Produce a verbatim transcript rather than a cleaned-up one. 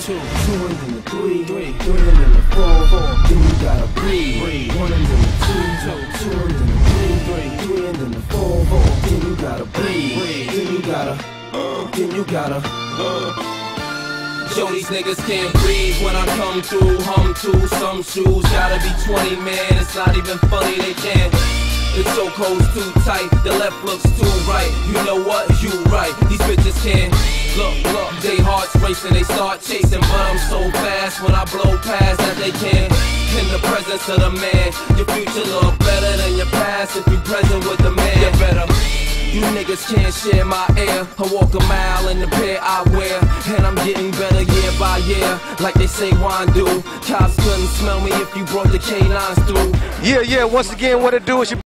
two, two and then the three, three, three and then the four, four. Then you gotta breathe, breathe. One and then the two, two, two and then the three, three, three and then the four, four. Then you gotta breathe, breathe. Then you gotta, uh, then you gotta, uh. Yo, these niggas can't breathe when I come through. Hum to some shoes, gotta be twenty, man. It's not even funny, they can't. The chokehold's too tight, the left looks too right. You know what? You right. These bitches can't. Look, look, they hearts racing, they start chasing, but I'm so fast when I blow past that they can't. In the presence of the man, your future look better than your past if you present with the man. You better. You niggas can't share my air. I walk a mile in the pair I wear, and I'm getting better year by year, like they say wine do. Cops couldn't smell me if you brought the canines through. Yeah, yeah, once again, what it do is your